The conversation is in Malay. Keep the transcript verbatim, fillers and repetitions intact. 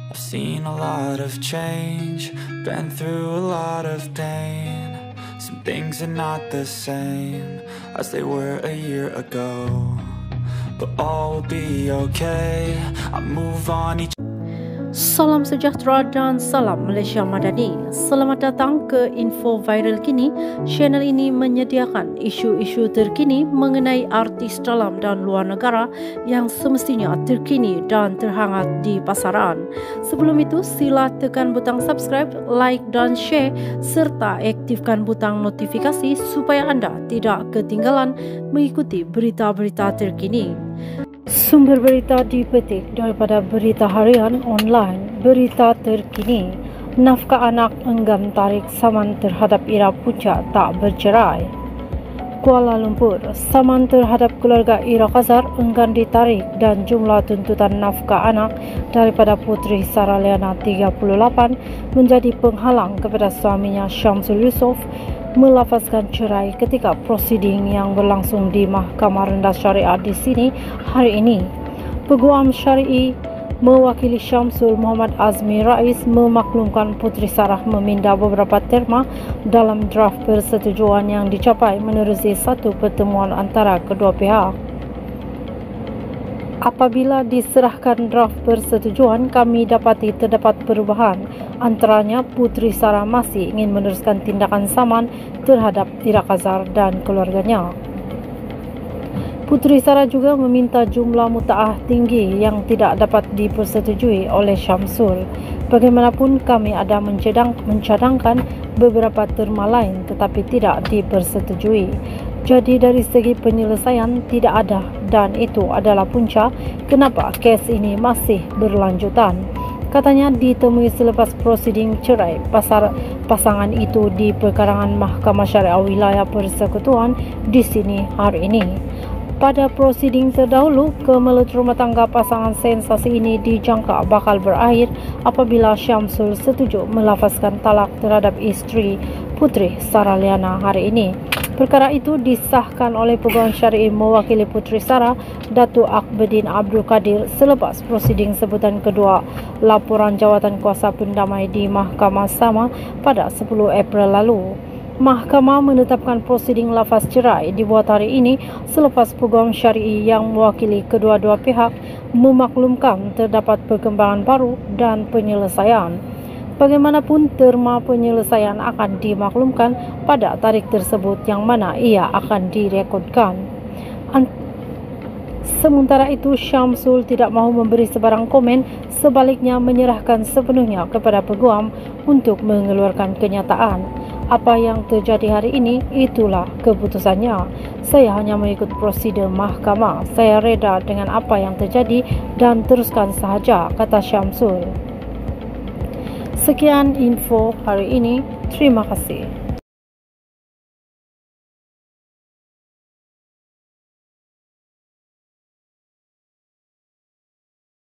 I've seen a lot of change, been through a lot of pain. Some things are not the same as they were a year ago, but all will be okay. I move on each. Salam sejahtera dan salam Malaysia Madani. Selamat datang ke Info Viral Kini. Channel ini menyediakan isu-isu terkini mengenai artis dalam dan luar negara yang semestinya terkini dan terhangat di pasaran. Sebelum itu, sila tekan butang subscribe, like dan share serta aktifkan butang notifikasi supaya anda tidak ketinggalan mengikuti berita-berita terkini. Sumber berita dipetik daripada Berita Harian Online. Berita terkini, nafkah anak enggan tarik saman terhadap Ira Puncak tak bercerai. Kuala Lumpur, saman terhadap keluarga Ira Khazar enggan ditarik dan jumlah tuntutan nafkah anak daripada Puteri Saraliana tiga puluh lapan menjadi penghalang kepada suaminya Syamsul Yusof melafazkan cerai ketika prosiding yang berlangsung di Mahkamah Rendah Syariah di sini hari ini. Peguam Syari'i mewakili Syamsul Muhammad Azmi Rais memaklumkan Puteri Sarah meminda beberapa terma dalam draft persetujuan yang dicapai menerusi satu pertemuan antara kedua pihak. Apabila diserahkan draft persetujuan, kami dapati terdapat perubahan. Antaranya, Puteri Sarah masih ingin meneruskan tindakan saman terhadap Ira Khazar dan keluarganya. Puteri Sarah juga meminta jumlah mutaah tinggi yang tidak dapat dipersetujui oleh Syamsul. Bagaimanapun, kami ada mencadang, mencadangkan beberapa terma lain tetapi tidak dipersetujui. Jadi dari segi penyelesaian tidak ada dan itu adalah punca kenapa kes ini masih berlanjutan. Katanya ditemui selepas prosiding cerai pasar pasangan itu di perkarangan Mahkamah Syariah Wilayah Persekutuan di sini hari ini. Pada prosiding terdahulu, kemelut rumah tangga pasangan sensasi ini dijangka bakal berakhir apabila Syamsul setuju melafazkan talak terhadap isteri Puteri Saraliana hari ini. Perkara itu disahkan oleh Peguam Syari'i mewakili Puteri Sarah, Datuk Akberdin Abdul Kadir selepas prosiding sebutan kedua laporan jawatan kuasa pendamai di mahkamah sama pada sepuluh April lalu. Mahkamah menetapkan prosiding lafaz cerai dibuat hari ini selepas Peguam Syari'i yang mewakili kedua-dua pihak memaklumkan terdapat perkembangan baru dan penyelesaian. Bagaimanapun, terma penyelesaian akan dimaklumkan pada tarikh tersebut yang mana ia akan direkodkan. Sementara itu, Syamsul tidak mahu memberi sebarang komen, sebaliknya menyerahkan sepenuhnya kepada peguam untuk mengeluarkan kenyataan. Apa yang terjadi hari ini, itulah keputusannya. Saya hanya mengikut prosedur mahkamah. Saya reda dengan apa yang terjadi dan teruskan sahaja, kata Syamsul. Sekian info hari ini. Terima kasih.